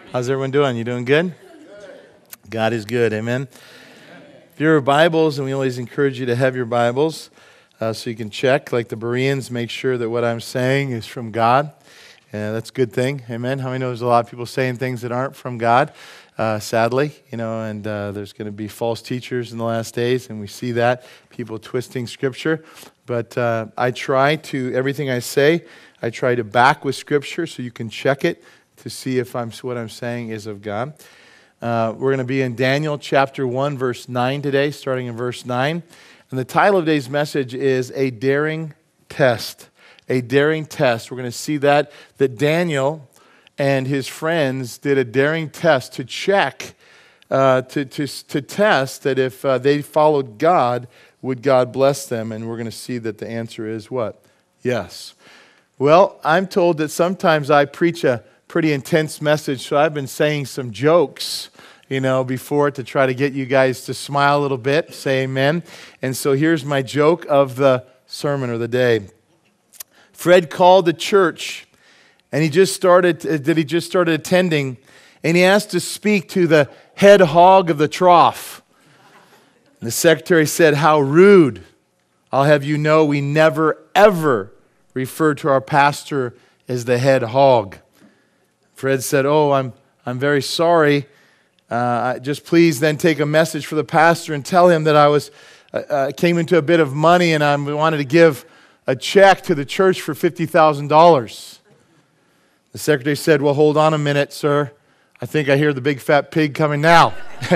How's everyone doing? You doing good? God is good. Amen. If you have Bibles, and we always encourage you to have your Bibles so you can check, like the Bereans, make sure that what I'm saying is from God. That's a good thing. Amen. How many know there's a lot of people saying things that aren't from God, sadly, and there's going to be false teachers in the last days, and we see that, people twisting Scripture. But I try to, everything I say, I try to back with Scripture so you can check it to see if what I'm saying is of God. We're going to be in Daniel chapter 1, verse 9 today, starting in verse 9. And the title of today's message is A Daring Test. A daring test. We're going to see that Daniel and his friends did a daring test to check, to test that if they followed God, would God bless them? And we're going to see that the answer is what? Yes. Well, I'm told that sometimes I preach a pretty intense message, so I've been saying some jokes, before to try to get you guys to smile a little bit, say amen. And so here's my joke of the sermon or the day. Fred called the church, and he just started attending, and he asked to speak to the head hog of the trough. And the secretary said, "How rude. I'll have you know we never, ever refer to our pastor as the head hog." Fred said, "Oh, I'm very sorry. Just please then take a message for the pastor and tell him that I came into a bit of money and I wanted to give a check to the church for $50,000. The secretary said, "Well, hold on a minute, sir. I think I hear the big fat pig coming now."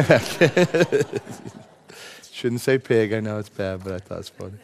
Shouldn't say pig. I know it's bad, but I thought it's funny.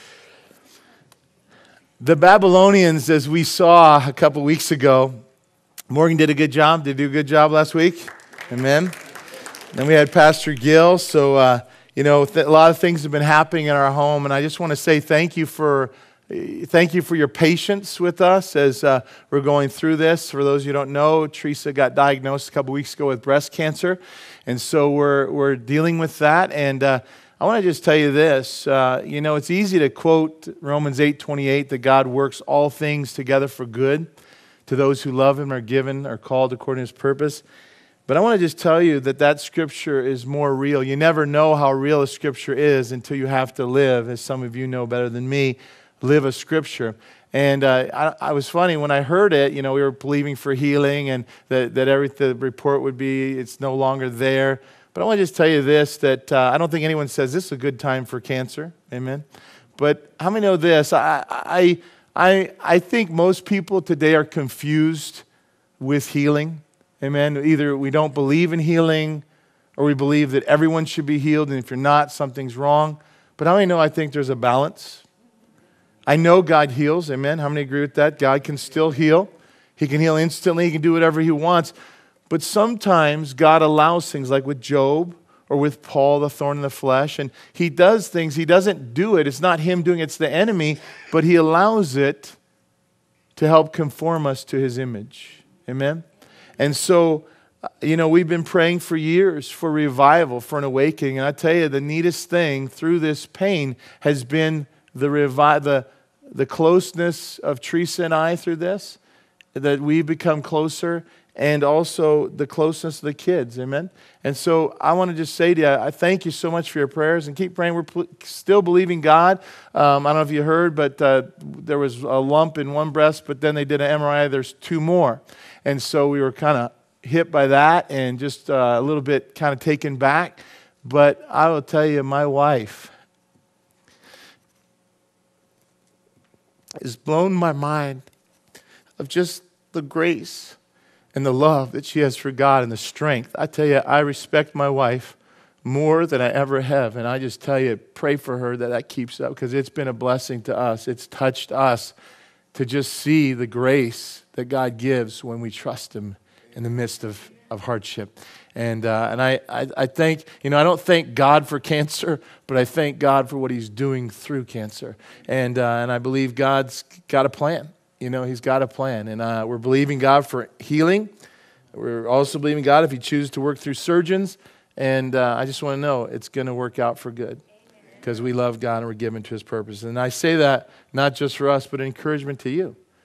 The Babylonians, as we saw a couple weeks ago, Morgan did a good job. Did you do a good job last week? Amen. Then we had Pastor Gill. So, a lot of things have been happening in our home, and I just want to say thank you for your patience with us as we're going through this. For those of you who don't know, Teresa got diagnosed a couple weeks ago with breast cancer, and so we're dealing with that. And I want to just tell you this. It's easy to quote Romans 8:28 that God works all things together for good to those who love Him, are called according to His purpose. But I want to just tell you that Scripture is more real. You never know how real a Scripture is until you have to live, as some of you know better than me, live a Scripture. And I was funny when I heard it. We were believing for healing, and the report would be it's no longer there. But I want to just tell you this, that I don't think anyone says this is a good time for cancer. Amen. But how many know this? I think most people today are confused with healing. Amen. Either we don't believe in healing, or we believe that everyone should be healed, and if you're not, something's wrong. But how many know I think there's a balance? I know God heals. Amen. How many agree with that? God can still heal. He can heal instantly. He can do whatever He wants. But sometimes God allows things, like with Job or with Paul, the thorn in the flesh, and He does things. He doesn't do it. It's not Him doing it. It's the enemy, but He allows it to help conform us to His image. Amen? And so, we've been praying for years for revival, for an awakening, and I tell you, the neatest thing through this pain has been the closeness of Teresa and I through this, that we've become closer, and also the closeness of the kids, amen? And so I want to just say to you, I thank you so much for your prayers, and keep praying. We're still believing God. I don't know if you heard, but there was a lump in one breast, but then they did an MRI, there's two more. And so we were kind of hit by that and just a little bit kind of taken back. But I will tell you, my wife has blown my mind of just the grace and the love that she has for God and the strength. I tell you, I respect my wife more than I ever have. And I just tell you, pray for her that keeps up, because it's been a blessing to us. It's touched us to just see the grace that God gives when we trust Him in the midst of hardship. And I think, I don't thank God for cancer, but I thank God for what He's doing through cancer. And I believe God's got a plan. He's got a plan, and we're believing God for healing. We're also believing God if He chooses to work through surgeons, and I just want to know it's going to work out for good, because we love God and we're given to His purpose. And I say that not just for us, but encouragement to you,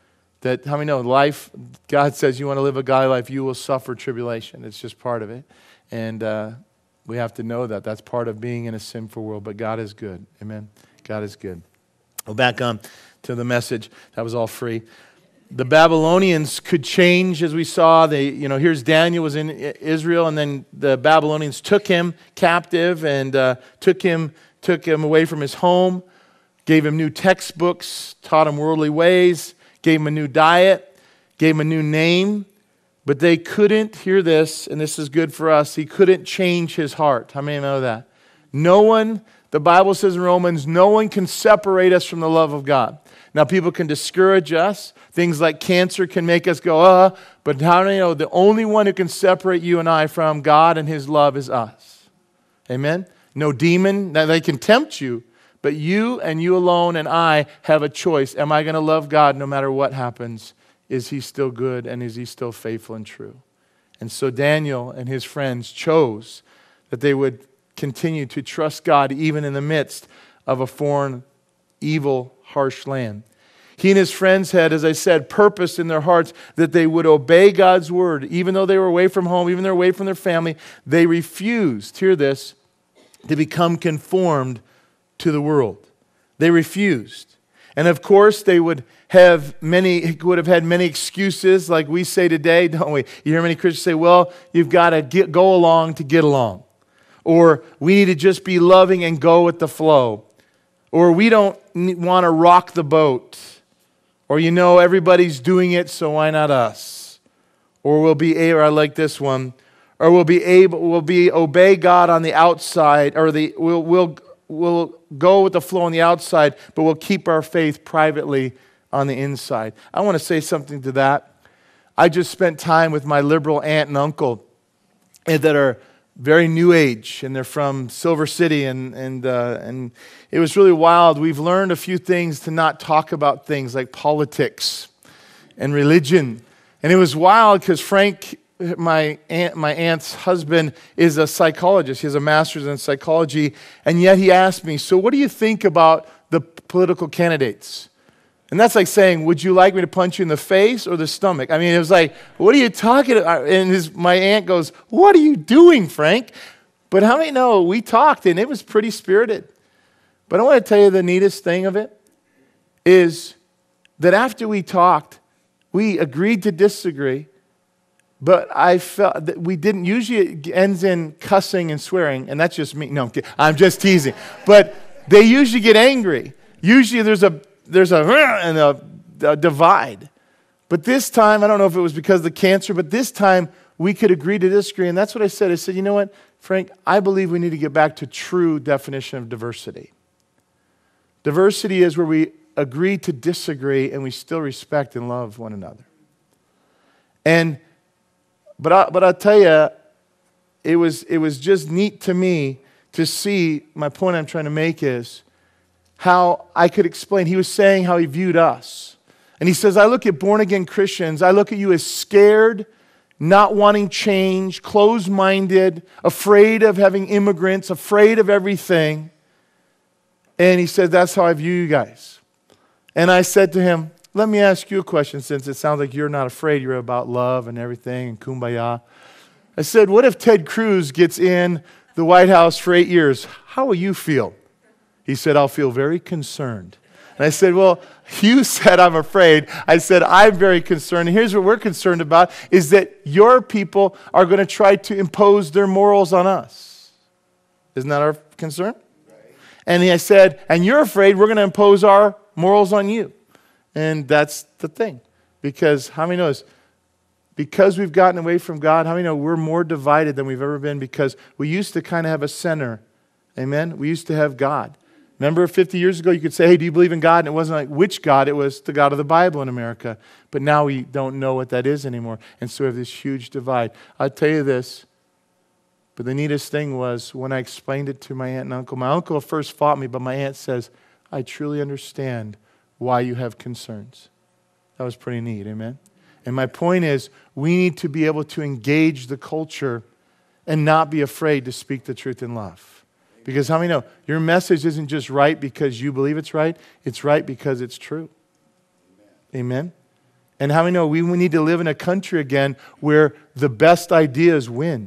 That, how many know life, God says you want to live a godly life, you will suffer tribulation. It's just part of it. And we have to know that. That's part of being in a sinful world. But God is good. Amen. God is good. Well, back on to the message. That was all free. The Babylonians could change, as we saw. Here's Daniel was in Israel, and then the Babylonians took him captive and took him away from his home, gave him new textbooks, taught him worldly ways, gave him a new diet, gave him a new name, but they couldn't, hear this, and this is good for us, he couldn't change his heart. How many know that? No one, the Bible says in Romans, no one can separate us from the love of God. Now, people can discourage us. Things like cancer can make us go, but how do you know the only one who can separate you and I from God and His love is us? Amen? No demon, now they can tempt you, but you and you alone and I have a choice. Am I going to love God no matter what happens? Is He still good and is He still faithful and true? And so Daniel and his friends chose that they would continue to trust God even in the midst of a foreign, evil, harsh land. He and his friends had, as I said, purpose in their hearts that they would obey God's word. Even though they were away from home, even though they were away from their family, they refused, hear this, to become conformed to the world. They refused. And of course, they would have had many excuses like we say today, don't we? You hear many Christians say, well, you've got to go along to get along. Or we need to just be loving and go with the flow. Or we don't want to rock the boat. Or everybody's doing it, so why not us? Or I like this one. Or we'll obey God on the outside, or we'll go with the flow on the outside, but we'll keep our faith privately on the inside. I want to say something to that. I just spent time with my liberal aunt and uncle that are very new age, and they're from Silver City, and it was really wild. We've learned a few things to not talk about things like politics and religion. And it was wild because Frank, my aunt's husband, is a psychologist. He has a master's in psychology, and yet he asked me, so what do you think about the political candidates? And that's like saying, would you like me to punch you in the face or the stomach? I mean, it was like, what are you talking about? And my aunt goes, what are you doing, Frank? But how many know we talked, and it was pretty spirited. But I want to tell you the neatest thing of it is that after we talked, we agreed to disagree, but I felt that we didn't. Usually it ends in cussing and swearing, and that's just me. No, I'm just teasing. But they usually get angry. Usually there's a divide. But this time, I don't know if it was because of the cancer, but this time we could agree to disagree. And that's what I said. I said, you know what, Frank, I believe we need to get back to true definition of diversity. Diversity is where we agree to disagree and we still respect and love one another. But I'll tell you, it was just neat to me to see, my point I'm trying to make is how I could explain. He was saying how he viewed us. And he says, I look at born-again Christians, I look at you as scared, not wanting change, closed-minded, afraid of having immigrants, afraid of everything. And he said, that's how I view you guys. And I said to him, let me ask you a question, since it sounds like you're not afraid, you're about love and everything and kumbaya. I said, what if Ted Cruz gets in the White House for 8 years? How will you feel? He said, I'll feel very concerned. And I said, well, you said I'm afraid. I said, I'm very concerned. And here's what we're concerned about, is that your people are going to try to impose their morals on us. Isn't that our concern? Right. And I said, and you're afraid we're going to impose our morals on you. And that's the thing. Because how many know this? Because we've gotten away from God, how many know we're more divided than we've ever been? Because we used to kind of have a center. Amen? We used to have God. Remember 50 years ago, you could say, hey, do you believe in God? And it wasn't like which God, it was the God of the Bible in America. But now we don't know what that is anymore. And so we have this huge divide. I'll tell you this, but the neatest thing was when I explained it to my aunt and uncle. My uncle first fought me, but my aunt says, I truly understand why you have concerns. That was pretty neat, amen? And my point is, we need to be able to engage the culture and not be afraid to speak the truth in love. Because how many know your message isn't just right because you believe it's right. It's right because it's true. Amen? And how many know we need to live in a country again where the best ideas win?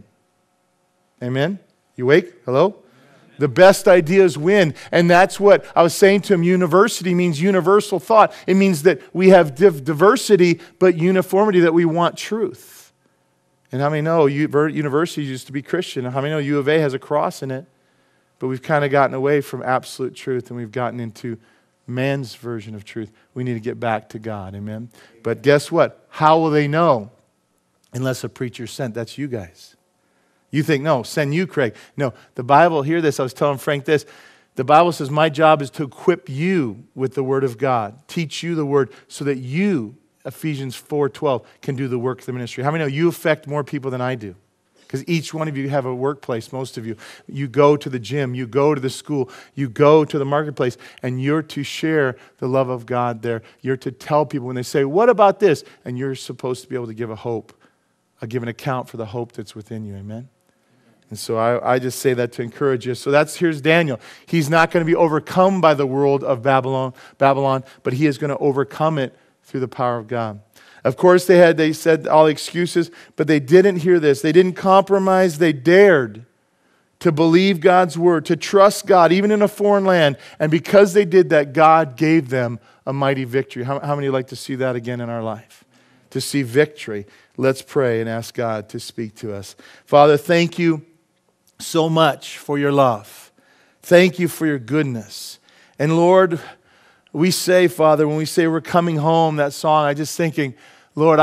Amen? You awake? Hello? The best ideas win. And that's what I was saying to him. University means universal thought. It means that we have diversity, but uniformity, that we want truth. And how many know universities used to be Christian? How many know U of A has a cross in it? But we've kind of gotten away from absolute truth, and we've gotten into man's version of truth. We need to get back to God. Amen? But guess what? How will they know? Unless a preacher's sent. That's you guys. You think, no, send you, Craig. No, the Bible, hear this, I was telling Frank this. The Bible says my job is to equip you with the Word of God. Teach you the Word so that you, Ephesians 4:12, can do the work of the ministry. How many know you affect more people than I do? Because each one of you have a workplace, most of you. You go to the gym, you go to the school, you go to the marketplace, and you're to share the love of God there. You're to tell people when they say, what about this? And you're supposed to be able to give a hope, give an account for the hope that's within you. Amen? And so I just say that to encourage you. So here's Daniel. He's not going to be overcome by the world of Babylon, but he is going to overcome it through the power of God. Of course, they said all the excuses, but they didn't hear this. They didn't compromise. They dared to believe God's word, to trust God, even in a foreign land. And because they did that, God gave them a mighty victory. How many would like to see that again in our life? To see victory. Let's pray and ask God to speak to us. Father, thank you so much for your love. Thank you for your goodness. And Lord, we say, Father, when we say we're coming home, that song, I'm just thinking, Lord,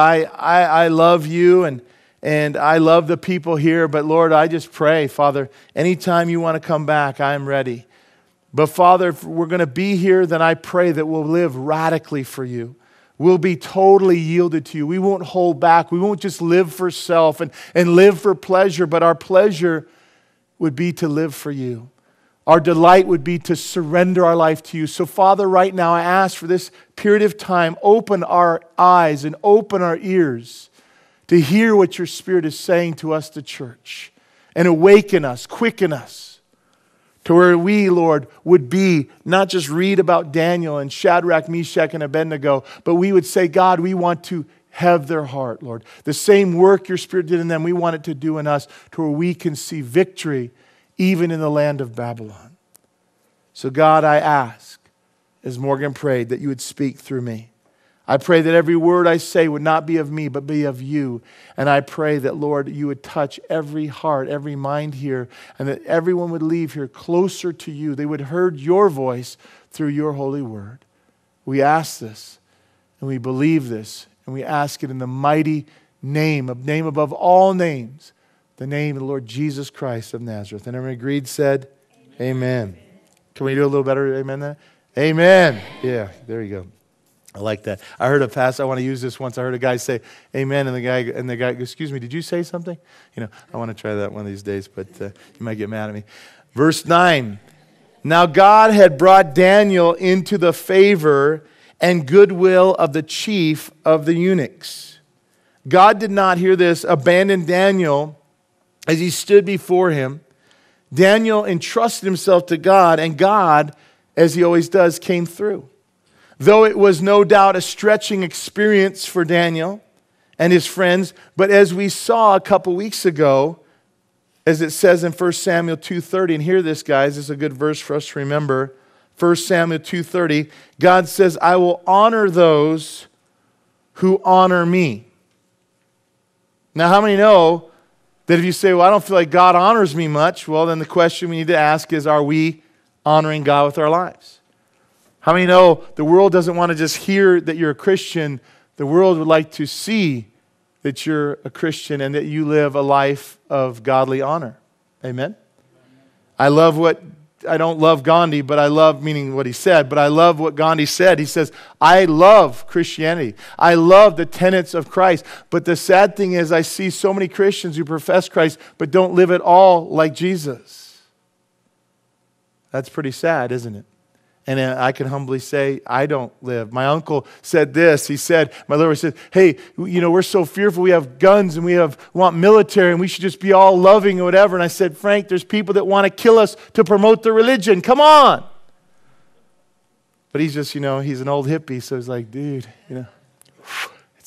I love you and I love the people here, but Lord, I just pray, Father, anytime you want to come back, I am ready. But Father, if we're going to be here, then I pray that we'll live radically for you. We'll be totally yielded to you. We won't hold back. We won't just live for self and live for pleasure, but our pleasure would be to live for you. Our delight would be to surrender our life to you. So Father, right now I ask for this period of time, open our eyes and open our ears to hear what your Spirit is saying to us, the church, and awaken us, quicken us to where we, Lord, would be, not just read about Daniel and Shadrach, Meshach, and Abednego, but we would say, God, we want to have their heart, Lord. The same work your Spirit did in them, we want it to do in us to where we can see victory even in the land of Babylon. So God, I ask, as Morgan prayed, that you would speak through me. I pray that every word I say would not be of me, but be of you. And I pray that, Lord, you would touch every heart, every mind here, and that everyone would leave here closer to you. They would hear your voice through your holy word. We ask this, and we believe this, and we ask it in the mighty name above all names, the name of the Lord Jesus Christ of Nazareth. And everyone agreed, said, Amen. Can we do a little better amen there? Amen. Yeah, there you go. I like that. I heard a pastor, I want to use this once. I heard a guy say, amen, and the guy, excuse me, did you say something? I want to try that one of these days, but you might get mad at me. Verse 9. Now God had brought Daniel into the favor and goodwill of the chief of the eunuchs. God did not, hear this, abandon Daniel as he stood before him. Daniel entrusted himself to God, and God, as he always does, came through. Though it was no doubt a stretching experience for Daniel and his friends, but as we saw a couple weeks ago, as it says in 1 Samuel 2:30, and hear this, guys, this is a good verse for us to remember. 1 Samuel 2:30, God says, I will honor those who honor me. Now, how many know that if you say, well, I don't feel like God honors me much, well, then the question we need to ask is, are we honoring God with our lives? How many know the world doesn't want to just hear that you're a Christian? The world would like to see that you're a Christian and that you live a life of godly honor. Amen? I don't love Gandhi, but I love, meaning what he said, but I love what Gandhi said. He says, I love Christianity. I love the tenets of Christ. But the sad thing is I see so many Christians who profess Christ but don't live at all like Jesus. That's pretty sad, isn't it? And I can humbly say, I don't live. My uncle said this. He said, my Lord said, hey, we're so fearful. We have guns and we want military and we should just be all loving or whatever. And I said, Frank, there's people that want to kill us to promote the religion. Come on. But he's just, he's an old hippie. So he's like, dude, it's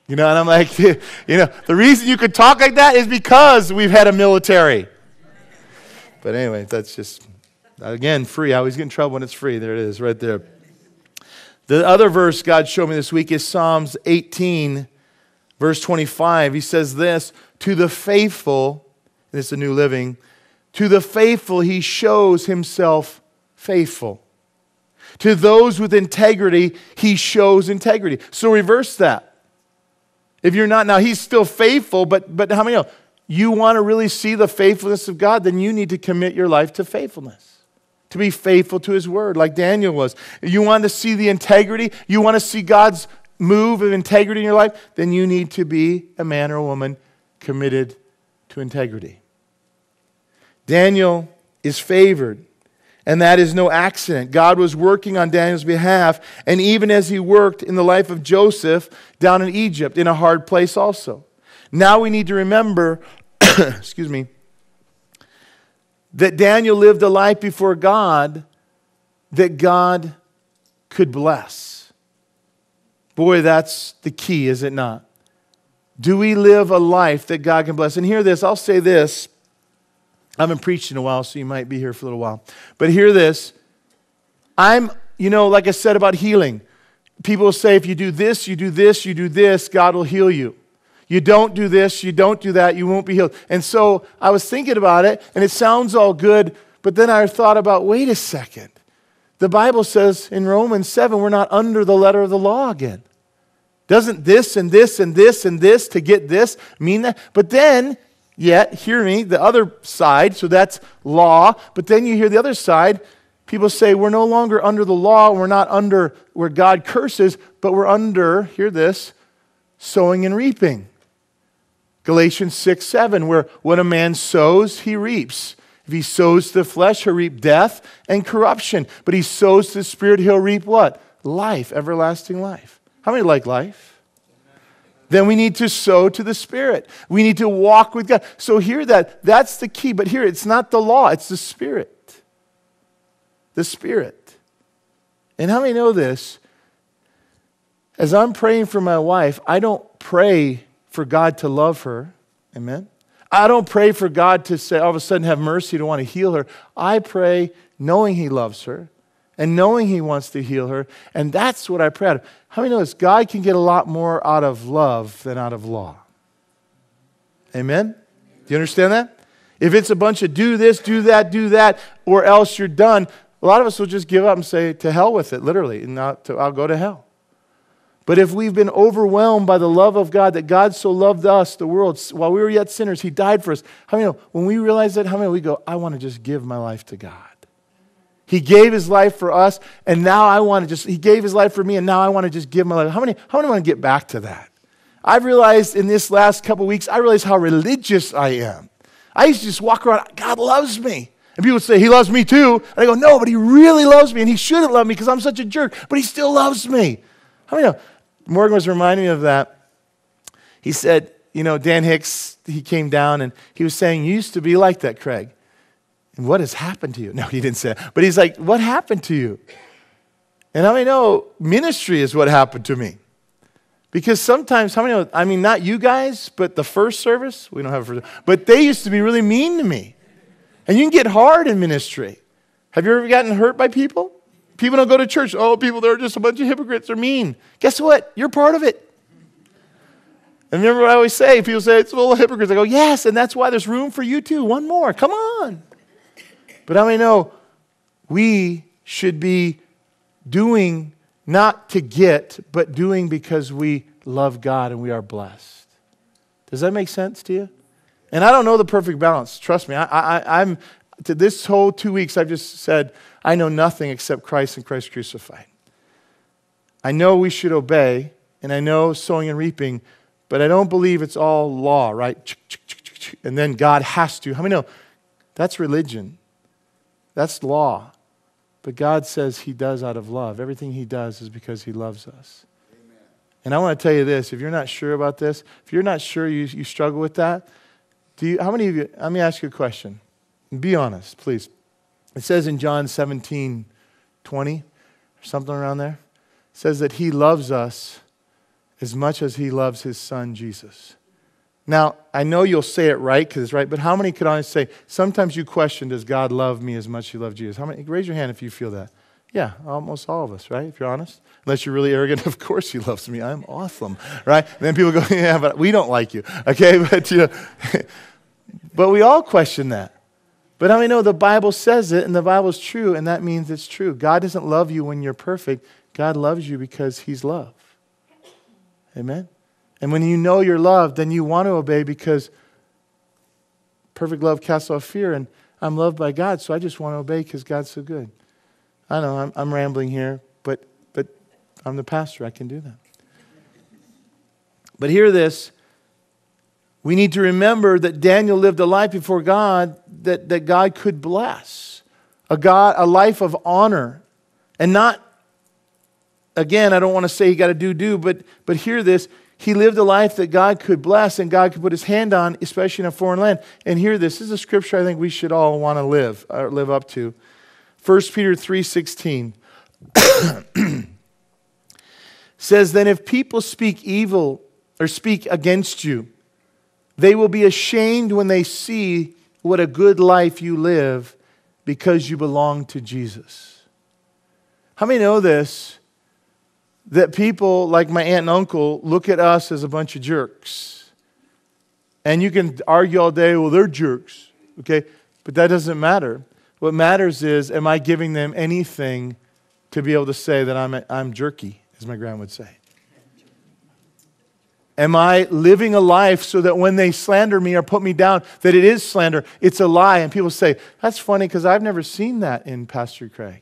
And I'm like, the reason you could talk like that is because we've had a military. But anyway, that's just, again, free. I always get in trouble when it's free. There it is, right there. The other verse God showed me this week is Psalms 18, verse 25. He says this, to the faithful, and it's a New Living, to the faithful he shows himself faithful. To those with integrity, he shows integrity. So reverse that. If you're not, now he's still faithful, but how many know? You want to really see the faithfulness of God, then you need to commit your life to faithfulness. To be faithful to his word, like Daniel was. You want to see the integrity, you want to see God's move of integrity in your life, then you need to be a man or a woman committed to integrity. Daniel is favored, and that is no accident. God was working on Daniel's behalf, and even as he worked in the life of Joseph down in Egypt, in a hard place also. Now we need to remember, excuse me, that Daniel lived a life before God that God could bless. Boy, that's the key, is it not? Do we live a life that God can bless? And hear this, I'll say this. I haven't preached in a while, so you might be here for a little while. But hear this. Like I said about healing, people say if you do this, you do this, you do this, God will heal you. You don't do this, you don't do that, you won't be healed. And so I was thinking about it, and it sounds all good, but then I thought about, wait a second. The Bible says in Romans 7, we're not under the letter of the law again. Doesn't this and this and this and this to get this mean that? But then, yet, hear me, the other side, so that's law, but then you hear the other side, people say we're no longer under the law, we're not under where God curses, but we're under, hear this, sowing and reaping. Galatians 6:7, where what a man sows, he reaps. If he sows to the flesh, he'll reap death and corruption. But he sows to the Spirit, he'll reap what? Life, everlasting life. How many like life? Then we need to sow to the Spirit. We need to walk with God. So hear that. That's the key. But here, it's not the law, it's the Spirit. The Spirit. And how many know this? As I'm praying for my wife, I don't pray for God to love her. Amen? I don't pray for God to say, all of a sudden have mercy to want to heal her. I pray knowing he loves her and knowing he wants to heal her. And that's what I pray out of. How many know this? God can get a lot more out of love than out of law. Amen? Do you understand that? If it's a bunch of do this, do that, or else you're done, a lot of us will just give up and say, to hell with it, literally, and I'll go to hell. But if we've been overwhelmed by the love of God, that God so loved us, the world, while we were yet sinners, he died for us. How many know, when we realize that, how many we go, I want to just give my life to God. He gave his life for us, and now I want to just, he gave his life for me, and now I want to just give my life. How many want to get back to that? I've realized in this last couple of weeks, I realized how religious I am. I used to just walk around, God loves me. And people would say, he loves me too. And I go, no, but he really loves me, and he shouldn't love me because I'm such a jerk, but he still loves me. How many know? Morgan was reminding me of that. He said, Dan Hicks, he came down and he was saying, you used to be like that, Craig. And what has happened to you? No, he didn't say that. But he's like, what happened to you? And how many know ministry is what happened to me? Because sometimes, how many know, I mean, not you guys, but the first service, we don't have a first, but they used to be really mean to me. And you can get hard in ministry. Have you ever gotten hurt by people? People don't go to church. Oh, people, they're just a bunch of hypocrites. They're mean. Guess what? You're part of it. And remember what I always say? People say, it's full of hypocrites. I go, yes, and that's why there's room for you too. One more. Come on. But how many know we should be doing not to get, but doing because we love God and we are blessed. Does that make sense to you? And I don't know the perfect balance. Trust me. I'm to this whole 2 weeks, I've just said, I know nothing except Christ and Christ crucified. I know we should obey, and I know sowing and reaping, but I don't believe it's all law, right? And then God has to. How many know? That's religion. That's law. But God says he does out of love. Everything he does is because he loves us. Amen. And I want to tell you this. If you're not sure about this, if you're not sure you struggle with that, how many of you, let me ask you a question. Be honest, please. It says in John 17:20, or something around there, it says that he loves us as much as he loves his son, Jesus. Now, I know you'll say it right because it's right, but how many could honestly say, sometimes you question, does God love me as much as he loves Jesus? How many? Raise your hand if you feel that. Yeah, almost all of us, right? If you're honest. Unless you're really arrogant, of course he loves me. I'm awesome, right? And then people go, yeah, but we don't like you, okay? But, but we all question that. But how many know the Bible says it, and the Bible's true, and that means it's true. God doesn't love you when you're perfect. God loves you because he's love. Amen? And when you know you're loved, then you want to obey because perfect love casts off fear, and I'm loved by God, so I just want to obey because God's so good. I know I'm rambling here, but I'm the pastor. I can do that. But hear this. We need to remember that Daniel lived a life before God that God could bless. A life of honor. And not, again, I don't want to say he got to do, but hear this. He lived a life that God could bless and God could put his hand on, especially in a foreign land. And hear this. This is a scripture I think we should all want to live up to. 1 Peter 3:16 says, then if people speak evil or speak against you, they will be ashamed when they see what a good life you live because you belong to Jesus. How many know this? That people like my aunt and uncle look at us as a bunch of jerks. And you can argue all day, well, they're jerks, okay? But that doesn't matter. What matters is, am I giving them anything to be able to say that I'm jerky, as my grandma would say? Am I living a life so that when they slander me or put me down, that it is slander, it's a lie? And people say, that's funny because I've never seen that in Pastor Craig.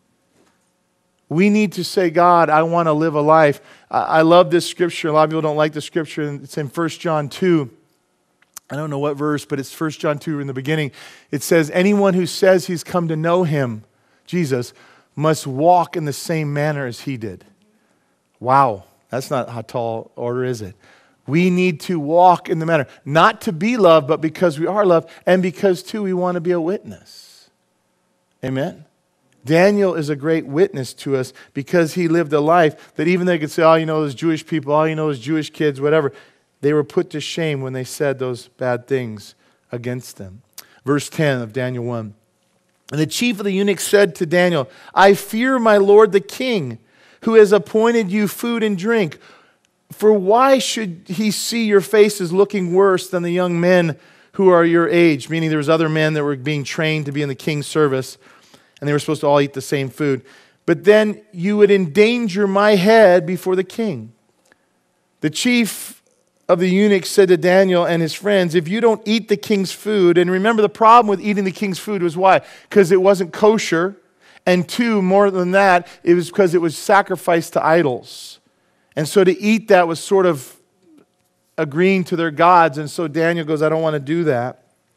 We need to say, God, I want to live a life. I love this scripture. A lot of people don't like the scripture. It's in 1 John 2. I don't know what verse, but it's 1 John 2 in the beginning. It says, anyone who says he's come to know him, Jesus, must walk in the same manner as he did. Wow, that's not a tall order, is it? We need to walk in the manner, not to be loved, but because we are loved, and because, too, we want to be a witness. Amen? Daniel is a great witness to us because he lived a life that even they could say, all you know is Jewish people, all you know is Jewish kids, whatever. They were put to shame when they said those bad things against them. Verse 10 of Daniel 1. And the chief of the eunuchs said to Daniel, I fear my lord the king, who has appointed you food and drink. For why should he see your faces looking worse than the young men who are your age? Meaning there was other men that were being trained to be in the king's service, and they were supposed to all eat the same food. But then you would endanger my head before the king. The chief of the eunuchs said to Daniel and his friends, if you don't eat the king's food, and remember the problem with eating the king's food was why? Because it wasn't kosher, and two, more than that, it was because it was sacrificed to idols. And so to eat that was sort of agreeing to their gods, and so Daniel goes, I don't want to do that.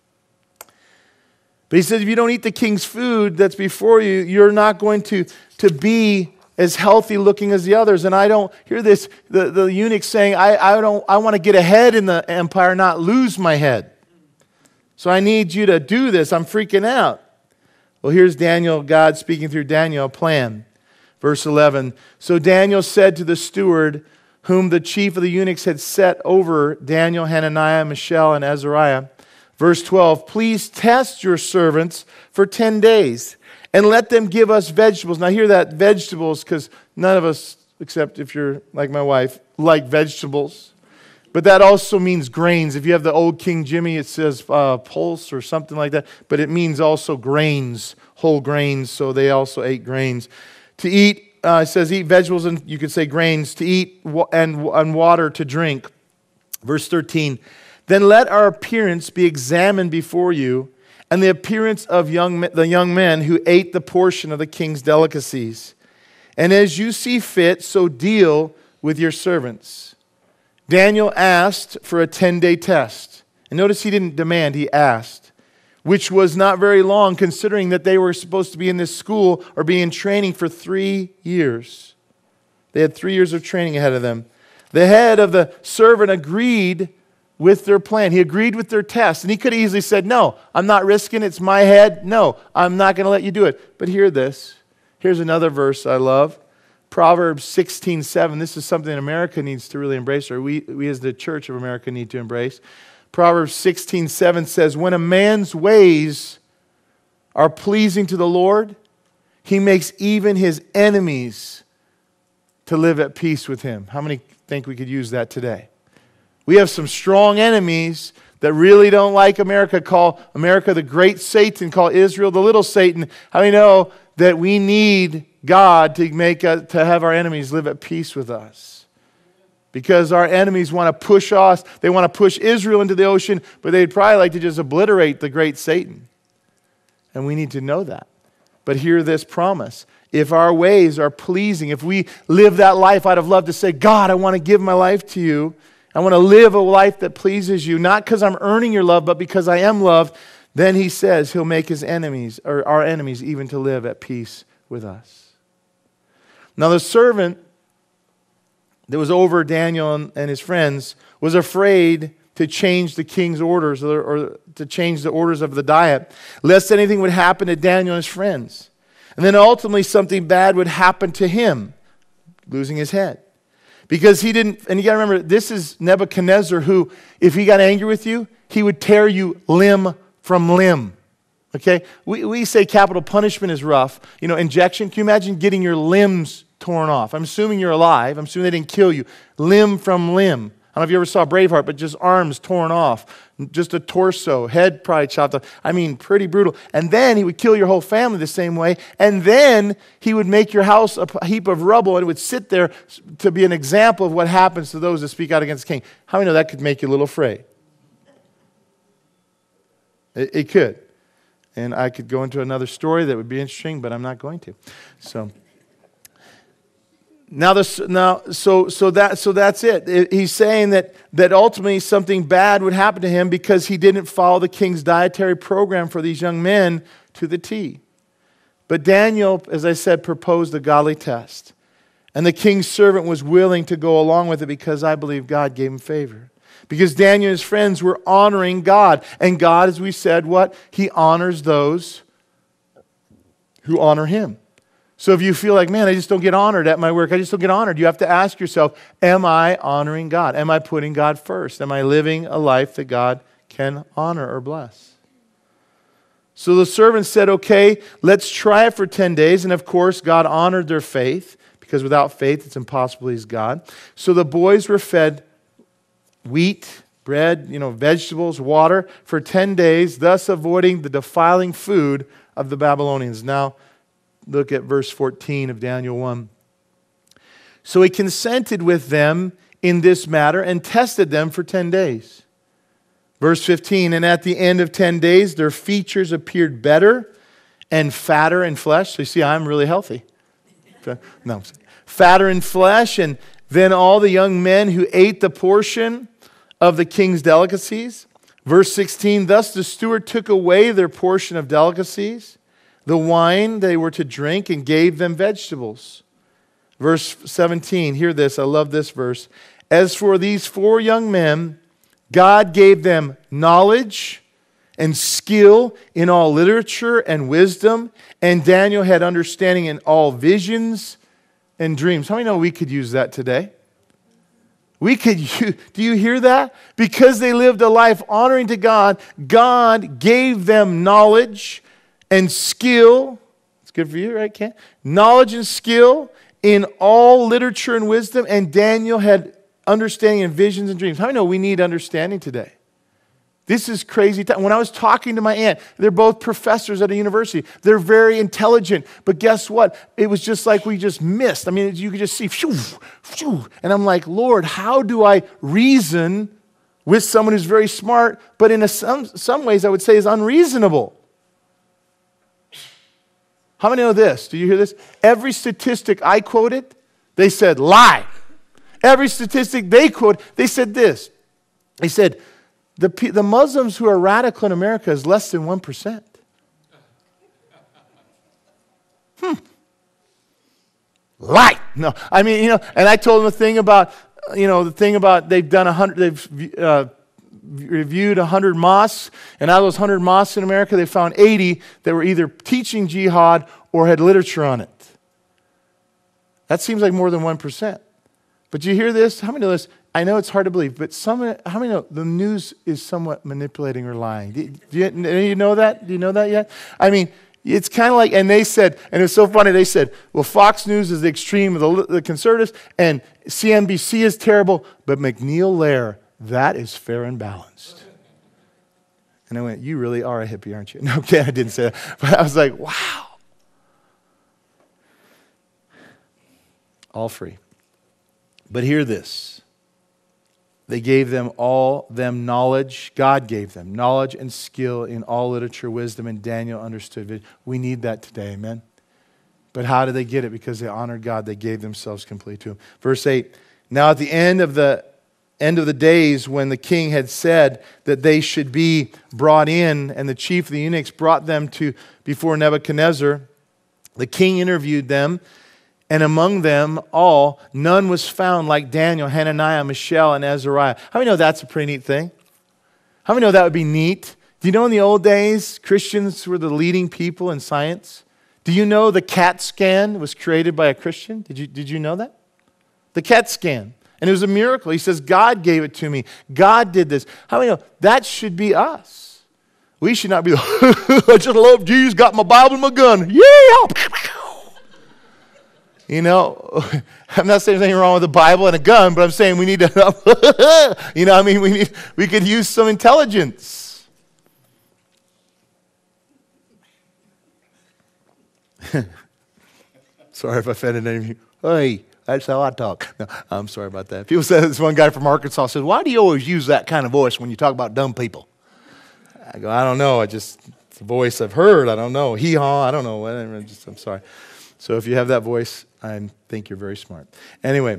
But he says, if you don't eat the king's food that's before you, you're not going to be as healthy looking as the others. And I don't hear this, the eunuch saying, I want to get ahead in the empire, not lose my head. So I need you to do this. I'm freaking out. Well, here's Daniel, God speaking through Daniel, a plan. Verse 11, so Daniel said to the steward, whom the chief of the eunuchs had set over Daniel, Hananiah, Mishael, and Azariah, verse 12, please test your servants for 10 days and let them give us vegetables. Now hear that, vegetables, because none of us, except if you're like my wife, like vegetables. But that also means grains. If you have the old King Jimmy, it says pulse or something like that. But it means also grains, whole grains, so they also ate grains. To eat, it says eat vegetables, and you could say grains, to eat and water to drink. Verse 13, then let our appearance be examined before you, and the appearance of the young men who ate the portion of the king's delicacies. And as you see fit, so deal with your servants. Daniel asked for a 10-day test. And notice he didn't demand, he asked, which was not very long considering that they were supposed to be in this school or be in training for 3 years. They had 3 years of training ahead of them. The head of the servant agreed with their plan. He agreed with their test. And he could have easily said, no, I'm not risking it. It's my head. No, I'm not going to let you do it. But hear this. Here's another verse I love. Proverbs 16:7. This is something America needs to really embrace, or we as the Church of America need to embrace. Proverbs 16:7 says, when a man's ways are pleasing to the Lord, he makes even his enemies to live at peace with him. How many think we could use that today? We have some strong enemies that really don't like America, call America the great Satan, call Israel the little Satan. How many know that we need God to have our enemies live at peace with us? Because our enemies want to push us. They want to push Israel into the ocean, but they'd probably like to just obliterate the great Satan. And we need to know that. But hear this promise. If our ways are pleasing, if we live that life out of love to say, God, I want to give my life to you. I want to live a life that pleases you, not because I'm earning your love, but because I am loved. Then he says he'll make his enemies, or our enemies, even to live at peace with us. Now the servant that was over Daniel and his friends was afraid to change the king's orders or to change the orders of the diet, lest anything would happen to Daniel and his friends. And then ultimately something bad would happen to him, losing his head. Because he didn't, and you got to remember, this is Nebuchadnezzar who, if he got angry with you, he would tear you limb from limb. Okay? We say capital punishment is rough. You know, injection, can you imagine getting your limbs torn off? I'm assuming you're alive. I'm assuming they didn't kill you. Limb from limb. I don't know if you ever saw Braveheart, but just arms torn off, just a torso, head probably chopped off. I mean, pretty brutal. And then he would kill your whole family the same way. And then he would make your house a heap of rubble, and it would sit there to be an example of what happens to those that speak out against the king. How many know that could make you a little afraid? It could. And I could go into another story that would be interesting, but I'm not going to. So that's it. He's saying that ultimately something bad would happen to him because he didn't follow the king's dietary program for these young men to the T. But Daniel, as I said, proposed a godly test. And the king's servant was willing to go along with it because I believe God gave him favor. Because Daniel and his friends were honoring God. And God, as we said, what? He honors those who honor him. So if you feel like, man, I just don't get honored at my work, I just don't get honored, you have to ask yourself, am I honoring God? Am I putting God first? Am I living a life that God can honor or bless? So the servants said, okay, let's try it for 10 days. And of course, God honored their faith, because without faith, it's impossible to please God. So the boys were fed wheat, bread, vegetables, water for 10 days, thus avoiding the defiling food of the Babylonians. Now, look at verse 14 of Daniel 1. So he consented with them in this matter and tested them for 10 days. Verse 15, and at the end of 10 days, their features appeared better and fatter in flesh. So you see, I'm really healthy. No, fatter in flesh. And then all the young men who ate the portion of the king's delicacies. Verse 16, thus the steward took away their portion of delicacies, the wine they were to drink, and gave them vegetables. Verse 17, hear this, I love this verse. As for these 4 young men, God gave them knowledge and skill in all literature and wisdom, and Daniel had understanding in all visions and dreams. How many know we could use that today? We could, do you hear that? Because they lived a life honoring to God, God gave them knowledge and skill. It's good for you, right, Ken? Knowledge and skill in all literature and wisdom, and Daniel had understanding in visions and dreams. How many know we need understanding today? This is crazy time. When I was talking to my aunt, they're both professors at a university. They're very intelligent. But guess what? It was just like we just missed. I mean, you could just see, phew, phew. And I'm like, Lord, how do I reason with someone who's very smart, but in some ways I would say is unreasonable? How many know this? Do you hear this? Every statistic I quoted, they said lie. Every statistic they quote, they said this. They said, the Muslims who are radical in America is less than 1%. Lie. No, I mean, and I told them the thing about they've done they've reviewed 100 mosques, and out of those 100 mosques in America, they found 80 that were either teaching jihad or had literature on it. That seems like more than 1%. But you hear this? How many know this? I know it's hard to believe, but how many know the news is somewhat manipulating or lying? Do you know that? Do you know that yet? I mean, it's kind of like, and they said, and it was so funny, they said, well, Fox News is the extreme of the conservatives, and CNBC is terrible, but McNeil Lehrer, that is fair and balanced. And I went, you really are a hippie, aren't you? No, okay, I didn't say that. But I was like, wow. All free. But hear this. They gave them knowledge. God gave them knowledge and skill in all literature, wisdom, and Daniel understood it. We need that today, amen? But how did they get it? Because they honored God. They gave themselves completely to Him. Verse 8, now at the end of the days when the king had said that they should be brought in, and the chief of the eunuchs brought them before Nebuchadnezzar, the king interviewed them, and among them all, none was found like Daniel, Hananiah, Mishael, and Azariah. How many know that's a pretty neat thing? How many know that would be neat? Do you know in the old days, Christians were the leading people in science? Do you know the CAT scan was created by a Christian? Did you know that? The CAT scan. And it was a miracle. He says, God gave it to me. God did this. How many know that should be us? We should not be, I just love Jesus, got my Bible and my gun. Yeah! You know, I'm not saying there's anything wrong with a Bible and a gun, but I'm saying we need to, you know, I mean, we could use some intelligence. Sorry if I offended any of you. Hey, that's how I talk. No, I'm sorry about that. People say, this one guy from Arkansas says, why do you always use that kind of voice when you talk about dumb people? I go, I don't know. It's a voice I've heard. I don't know. Hee-haw, I don't know. I'm sorry. So if you have that voice, I think you're very smart. Anyway,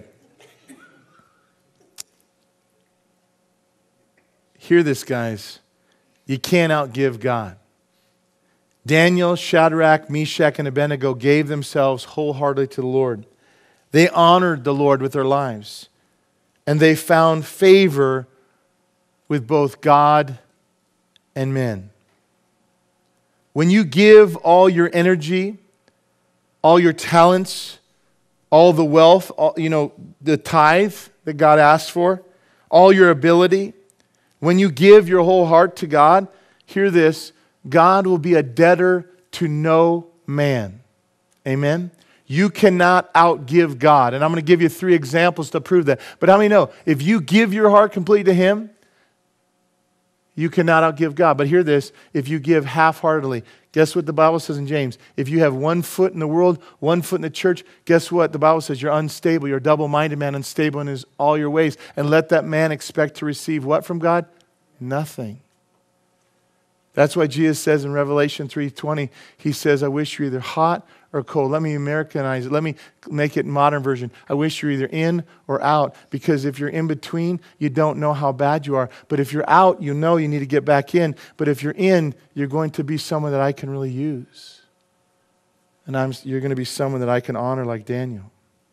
hear this, guys. You can't outgive God. Daniel, Shadrach, Meshach, and Abednego gave themselves wholeheartedly to the Lord. They honored the Lord with their lives, and they found favor with both God and men. When you give all your energy, all your talents, all the wealth, the tithe that God asks for, all your ability, when you give your whole heart to God, hear this, God will be a debtor to no man. Amen? You cannot outgive God. And I'm going to give you 3 examples to prove that. But how many know, if you give your heart completely to Him, you cannot outgive God. But hear this, if you give half-heartedly, guess what the Bible says in James? If you have 1 foot in the world, 1 foot in the church, guess what? The Bible says you're unstable. You're a double-minded man, unstable in all your ways. And let that man expect to receive what from God? Nothing. That's why Jesus says in Revelation 3:20, He says, I wish you're either hot or cold. Let me Americanize it. Let me make it modern version. I wish you're either in or out, because if you're in between, you don't know how bad you are. But if you're out, you know you need to get back in. But if you're in, you're going to be someone that I can really use. And you're going to be someone that I can honor like Daniel.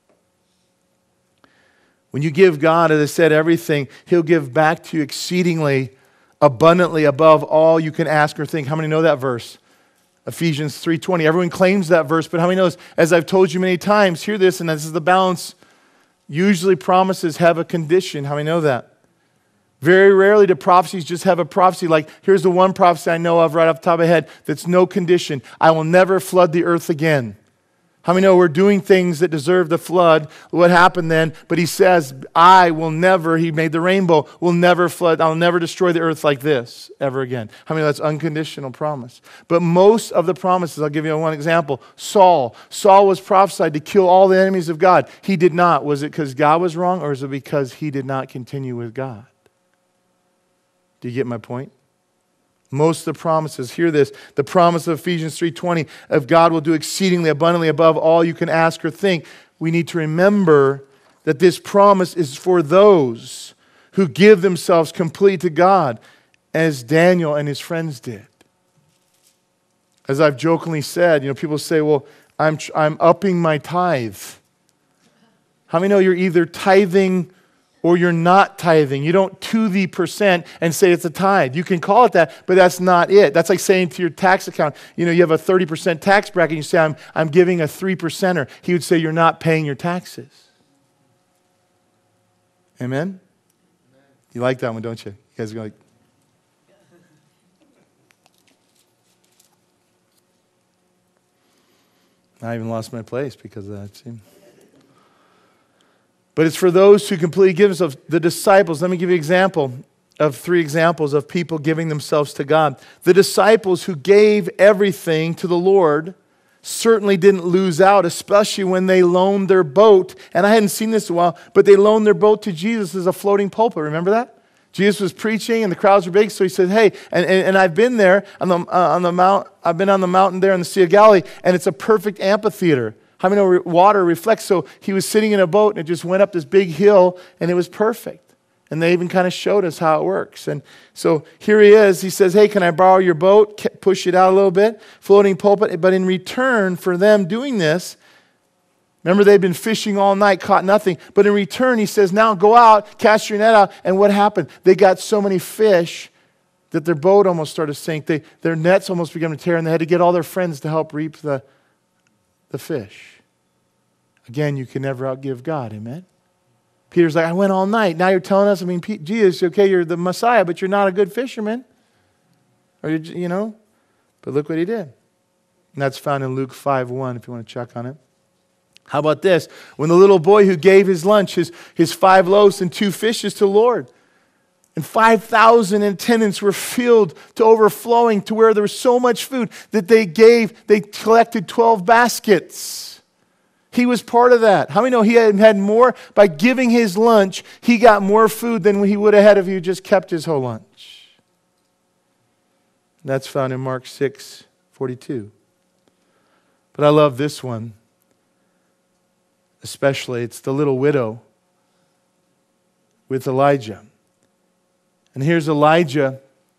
When you give God, as I said, everything, He'll give back to you exceedingly, abundantly above all you can ask or think. How many know that verse? Ephesians 3:20. Everyone claims that verse, but how many knows? As I've told you many times, hear this, and this is the balance. Usually promises have a condition. How many know that? Very rarely do prophecies just have a prophecy. Like, here's the one prophecy I know of right off the top of my head that's no condition. I will never flood the earth again. How many know we're doing things that deserve the flood? What happened then? But He says, I will never, He made the rainbow, will never flood. I'll never destroy the earth like this ever again. How many know that's unconditional promise? But most of the promises, I'll give you one example. Saul was prophesied to kill all the enemies of God. He did not. Was it because God was wrong, or is it because he did not continue with God? Do you get my point? Most of the promises, hear this, the promise of Ephesians 3:20 of God will do exceedingly abundantly above all you can ask or think. We need to remember that this promise is for those who give themselves completely to God, as Daniel and his friends did. As I've jokingly said, people say, well, I'm upping my tithe. How many know you're either tithing or you're not tithing. You don't to the percent and say it's a tithe. You can call it that, but that's not it. That's like saying to your tax account, you have a 30% tax bracket, and you say, I'm giving a 3%er. He would say, you're not paying your taxes. Amen? You like that one, don't you? You guys are like, I even lost my place because of that. See? But it's for those who completely give themselves. The disciples, let me give you an example of 3 examples of people giving themselves to God. The disciples who gave everything to the Lord certainly didn't lose out, especially when they loaned their boat. And I hadn't seen this in a while, but they loaned their boat to Jesus as a floating pulpit. Remember that? Jesus was preaching and the crowds were big, so he said, hey, and I've been there on the mount. I've been on the mountain there in the Sea of Galilee, and it's a perfect amphitheater. How many know water reflects? So he was sitting in a boat, and it just went up this big hill, and it was perfect. And they even kind of showed us how it works. And so here he is. He says, hey, can I borrow your boat? Push it out a little bit. Floating pulpit. But in return for them doing this, remember, they'd been fishing all night, caught nothing. But in return, he says, now go out, cast your net out. And what happened? They got so many fish that their boat almost started to sink. Their nets almost began to tear, and they had to get all their friends to help reap the fish. Again, you can never outgive God. Amen? Peter's like, I went all night. Now you're telling us, Jesus, okay, you're the Messiah, but you're not a good fisherman. Or But look what he did. And that's found in Luke 5:1 if you want to check on it. How about this? When the little boy who gave his lunch, his 5 loaves and 2 fishes to the Lord, and 5,000 attendants were filled to overflowing to where there was so much food that they collected 12 baskets. He was part of that. How many know he had more? By giving his lunch, he got more food than he would have had if he just kept his whole lunch. That's found in Mark 6:42. But I love this one. Especially, it's the little widow with Elijah. And here's Elijah.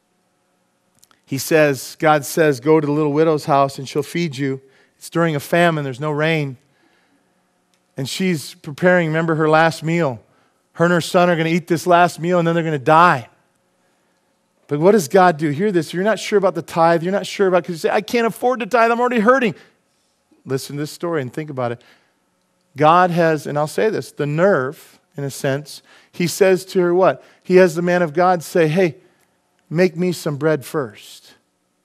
God says, go to the little widow's house and she'll feed you. It's during a famine, there's no rain. And she's preparing, remember, her last meal. Her and her son are going to eat this last meal and then they're going to die. But what does God do? Hear this. You're not sure about the tithe. You're not sure about, because you say, I can't afford to tithe. I'm already hurting. Listen to this story and think about it. God has, and I'll say this, the nerve, in a sense. He says to her what? He has the man of God say, hey, make me some bread first.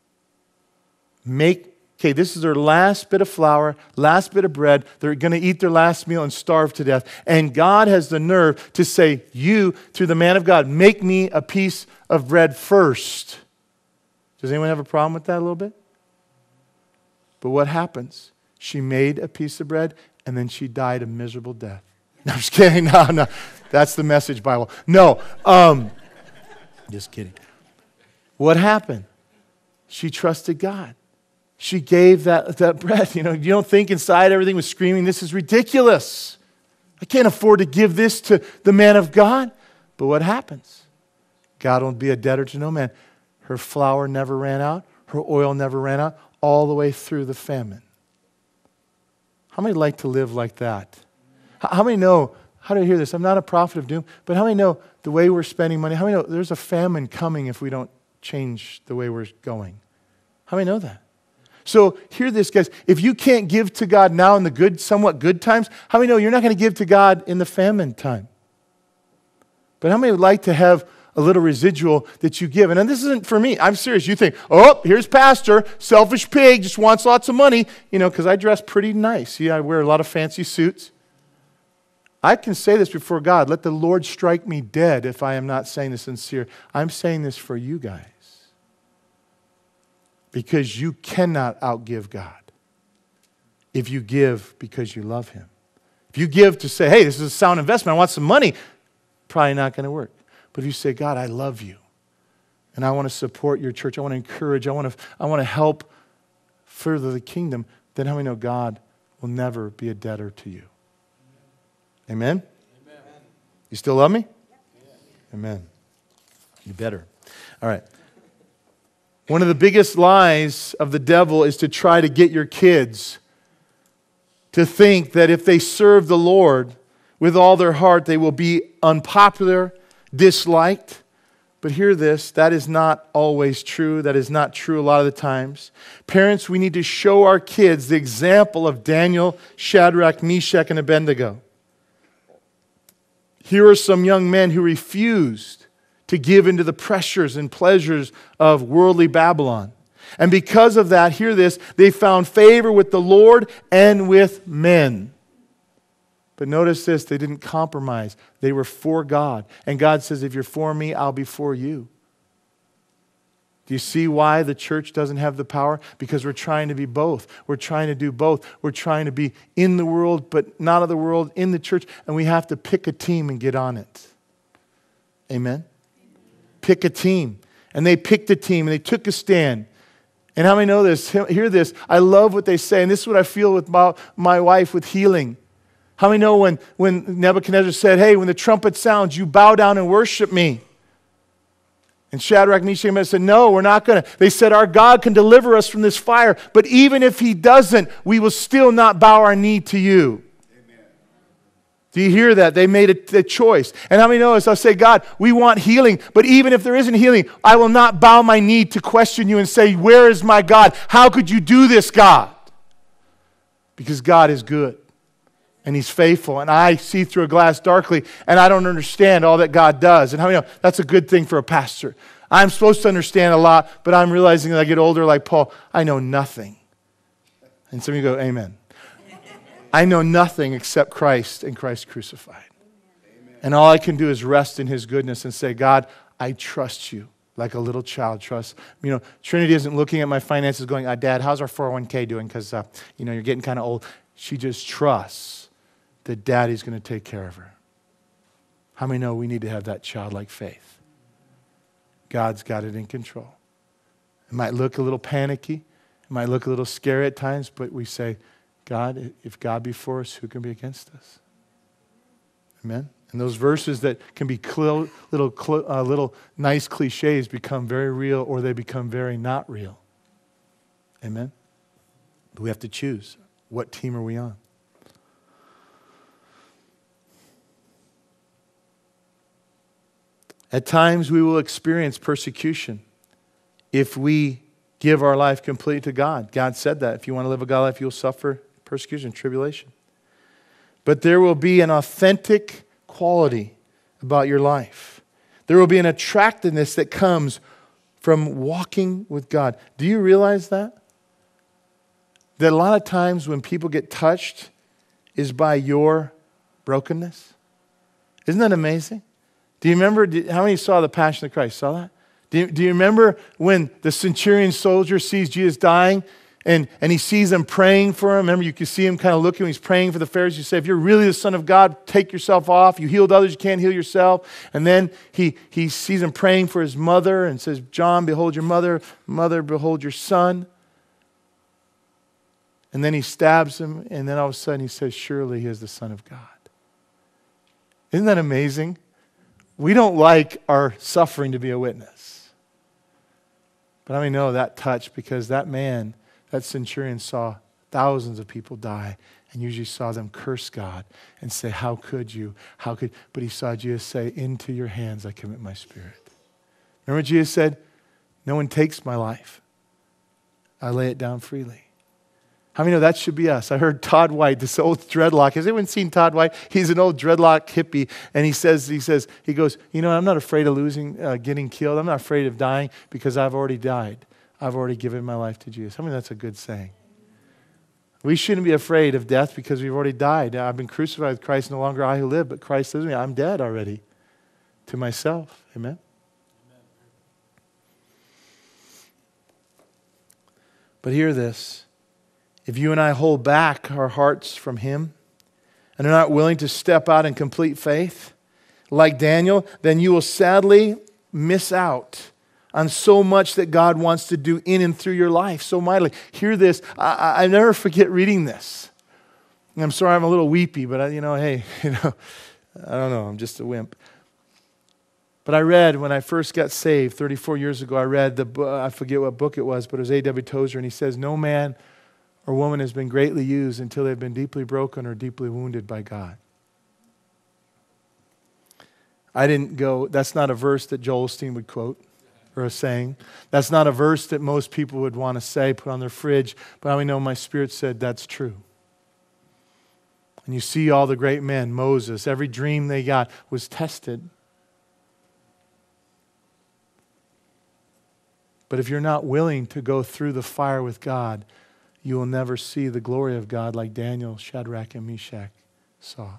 Okay, this is their last bit of flour, last bit of bread. They're going to eat their last meal and starve to death. And God has the nerve to say, you, through the man of God, make me a piece of bread first. Does anyone have a problem with that a little bit? But what happens? She made a piece of bread, and then she died a miserable death. No, I'm just kidding. No. That's the Message Bible. No. Just kidding. What happened? She trusted God. She gave that bread. You don't think inside everything was screaming, this is ridiculous. I can't afford to give this to the man of God. But what happens? God will be a debtor to no man. Her flour never ran out. Her oil never ran out. All the way through the famine. How many like to live like that? How many know, how do I hear this? I'm not a prophet of doom, but how many know the way we're spending money, how many know there's a famine coming if we don't change the way we're going? How many know that? So hear this, guys. If you can't give to God now in the good, somewhat good times, how many know you're not going to give to God in the famine time? But how many would like to have a little residual that you give? And this isn't for me. I'm serious. You think, oh, here's pastor, selfish pig, just wants lots of money. Because I dress pretty nice. I wear a lot of fancy suits. I can say this before God. Let the Lord strike me dead if I am not saying this sincere. I'm saying this for you guys. Because you cannot outgive God if you give because you love Him. If you give to say, hey, this is a sound investment, I want some money, probably not going to work. But if you say, God, I love you, and I want to support your church, I want to encourage, I want to help further the kingdom, then how many know God will never be a debtor to you? Amen? Amen. You still love me? Yes. Amen. You better. All right. One of the biggest lies of the devil is to try to get your kids to think that if they serve the Lord with all their heart. They will be unpopular, disliked. But hear this, that is not always true. That is not true a lot of the times. Parents, we need to show our kids the example of Daniel, Shadrach, Meshach, and Abednego. Here are some young men who refused to give into the pressures and pleasures of worldly Babylon. And because of that, hear this, they found favor with the Lord and with men. But notice this, they didn't compromise. They were for God. And God says, if you're for me, I'll be for you. Do you see why the church doesn't have the power? Because we're trying to be both. We're trying to do both. We're trying to be in the world, but not of the world, in the church. And we have to pick a team and get on it. Amen? Pick a team. And they picked a team and they took a stand. And how many know this? Hear this. I love what they say. And this is what I feel with my wife with healing. How many know when Nebuchadnezzar said, hey, when the trumpet sounds, you bow down and worship me? And Shadrach, Meshach, and Abednego said, no, we're not going to. They said, our God can deliver us from this fire, but even if he doesn't, we will still not bow our knee to you. Amen. Do you hear that? They made a choice. And how many know this? I'll say, God, we want healing, but even if there isn't healing, I will not bow my knee to question you and say, where is my God? How could you do this, God? Because God is good. And he's faithful. And I see through a glass darkly, and I don't understand all that God does. And how many know that's a good thing for a pastor? I'm supposed to understand a lot, but I'm realizing as I get older, like Paul, I know nothing. And some of you go, amen. I know nothing except Christ and Christ crucified. Amen. And all I can do is rest in his goodness and say, God, I trust you like a little child trusts. You know, Trinity isn't looking at my finances going, Dad, how's our 401k doing? Because, you're getting kind of old. She just trusts that Daddy's going to take care of her. How many know we need to have that childlike faith? God's got it in control. It might look a little panicky. It might look a little scary at times, but we say, God, if God be for us, who can be against us? Amen? And those verses that can be little nice cliches become very real, or they become very not real. Amen? But we have to choose. What team are we on? At times we will experience persecution if we give our life completely to God. God said that. If you want to live a God life, you'll suffer persecution, tribulation. But there will be an authentic quality about your life. There will be an attractiveness that comes from walking with God. Do you realize that? That a lot of times when people get touched is by your brokenness? Isn't that amazing? Do you remember, how many saw the Passion of Christ? Saw that? Do you remember when the centurion soldier sees Jesus dying and he sees them praying for him? Remember, you can see him kind of looking when he's praying for the Pharisees. You say, if you're really the Son of God, take yourself off. You healed others, you can't heal yourself. And then he sees him praying for his mother and says, John, behold your mother. Mother, behold your son. And then he stabs him, and then all of a sudden he says, surely he is the Son of God. Isn't that amazing? We don't like our suffering to be a witness. But I know that touched because that man, that centurion, saw thousands of people die and usually saw them curse God and say, how could you? But he saw Jesus say, into your hands I commit my spirit. Remember what Jesus said? No one takes my life. I lay it down freely. How many know that should be us? I heard Todd White, this old dreadlock. Has anyone seen Todd White? He's an old dreadlock hippie. And he goes, I'm not afraid of getting killed. I'm not afraid of dying because I've already died. I've already given my life to Jesus. I mean, that's a good saying. We shouldn't be afraid of death because we've already died. I've been crucified with Christ, no longer I who live, but Christ lives in me. I'm dead already to myself. Amen? But hear this. If you and I hold back our hearts from Him and are not willing to step out in complete faith, like Daniel, then you will sadly miss out on so much that God wants to do in and through your life so mightily. Hear this. I never forget reading this. And I'm sorry I'm a little weepy, but I don't know. I'm just a wimp. But I read when I first got saved 34 years ago, I read the book, I forget what book it was, but it was A.W. Tozer, and he says, no man or woman has been greatly used until they've been deeply broken or deeply wounded by God. I didn't go, that's not a verse that Joel Osteen would quote or a saying. That's not a verse that most people would want to say, put on their fridge. But I know my spirit said that's true. And you see all the great men, Moses, every dream they got was tested. But if you're not willing to go through the fire with God, you will never see the glory of God like Daniel, Shadrach, and Meshach saw.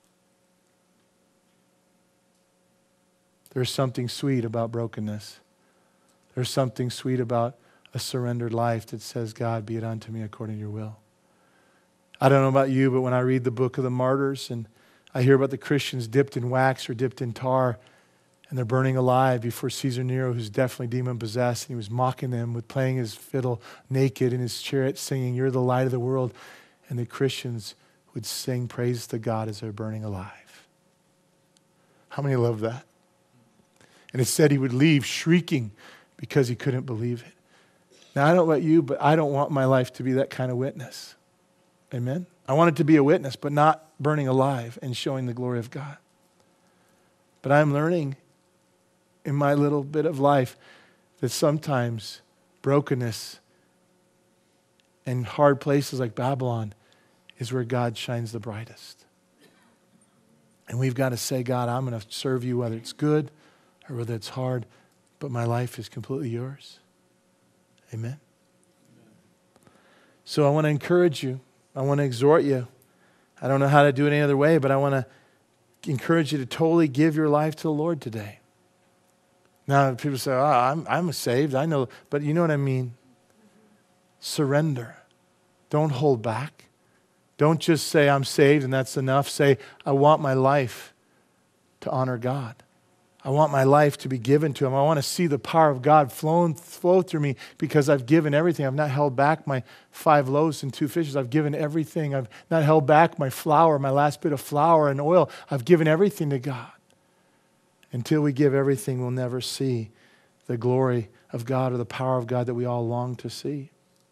There's something sweet about brokenness. There's something sweet about a surrendered life that says, God, be it unto me according to your will. I don't know about you, but when I read the book of the martyrs and I hear about the Christians dipped in wax or dipped in tar and they're burning alive before Caesar Nero, who's definitely demon-possessed, and he was mocking them with playing his fiddle naked in his chariot singing, you're the light of the world. And the Christians would sing praise to God as they're burning alive. How many love that? And it said he would leave shrieking because he couldn't believe it. Now, I don't know about you, but I don't want my life to be that kind of witness. Amen? I want it to be a witness, but not burning alive and showing the glory of God. But I'm learning in my little bit of life that sometimes brokenness and hard places like Babylon is where God shines the brightest. And we've got to say, God, I'm going to serve you whether it's good or whether it's hard, but my life is completely yours. Amen? So I want to encourage you. I want to exhort you. I don't know how to do it any other way, but I want to encourage you to totally give your life to the Lord today. Now, people say, I'm saved. I know. But you know what I mean? Surrender. Don't hold back. Don't just say, I'm saved and that's enough. Say, I want my life to honor God. I want my life to be given to Him. I want to see the power of God flow through me because I've given everything. I've not held back my 5 loaves and 2 fishes. I've given everything. I've not held back my flour, my last bit of flour and oil. I've given everything to God. Until we give everything, we'll never see the glory of God or the power of God that we all long to see.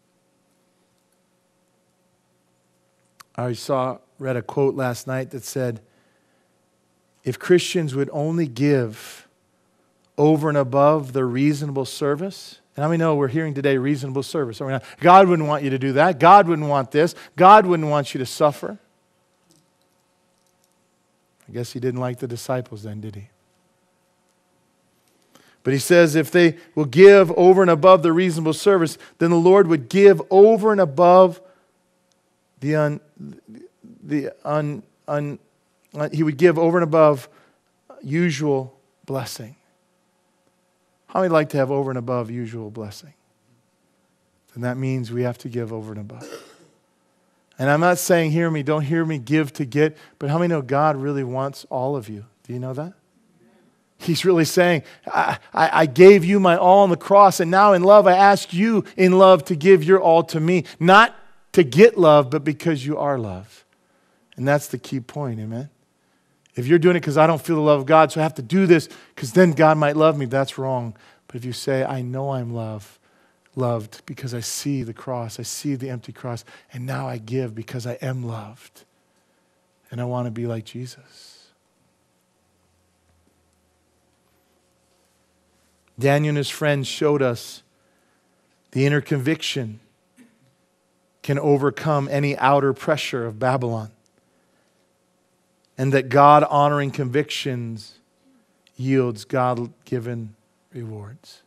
I read a quote last night that said, if Christians would only give over and above their reasonable service, and how many know we're hearing today reasonable service? God wouldn't want you to do that. God wouldn't want this. God wouldn't want you to suffer. I guess He didn't like the disciples then, did He? But He says if they will give over and above the reasonable service, then the Lord would give over and above He would give over and above usual blessing. How many like to have over and above usual blessing? And that means we have to give over and above. And I'm not saying, hear me, don't hear me, give to get, but how many know God really wants all of you? Do you know that? He's really saying, I gave you my all on the cross, and now in love I ask you in love to give your all to me. Not to get love, but because you are love. And that's the key point, amen? If you're doing it because I don't feel the love of God, so I have to do this because then God might love me, that's wrong. But if you say, I know I'm loved because I see the cross, I see the empty cross, and now I give because I am loved. And I want to be like Jesus. Daniel and his friends showed us the inner conviction can overcome any outer pressure of Babylon. And that God-honoring convictions yields God-given rewards.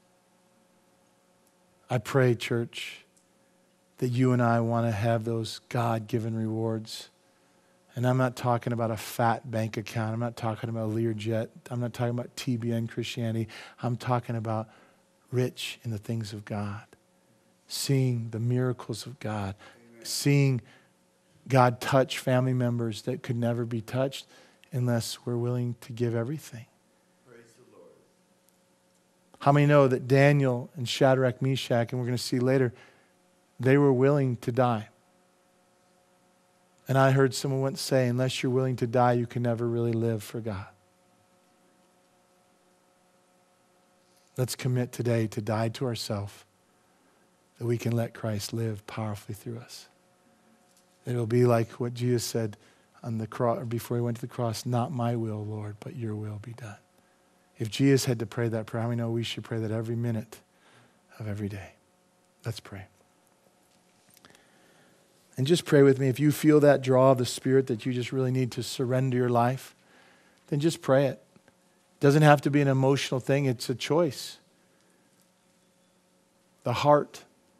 I pray, church, that you and I want to have those God-given rewards. And I'm not talking about a fat bank account. I'm not talking about a Learjet. I'm not talking about TBN Christianity. I'm talking about rich in the things of God. Seeing the miracles of God. Amen. Seeing God touch family members that could never be touched unless we're willing to give everything. Praise the Lord. How many know that Daniel and Shadrach, Meshach, and we're going to see later, they were willing to die? And I heard someone once say, unless you're willing to die, you can never really live for God. Let's commit today to die to ourselves, that we can let Christ live powerfully through us. It'll be like what Jesus said on the cross, or before He went to the cross, not my will, Lord, but your will be done. If Jesus had to pray that prayer, how many know we should pray that every minute of every day? Let's pray. And just pray with me. If you feel that draw of the Spirit that you just really need to surrender your life, then just pray it. It doesn't have to be an emotional thing. It's a choice. The heart,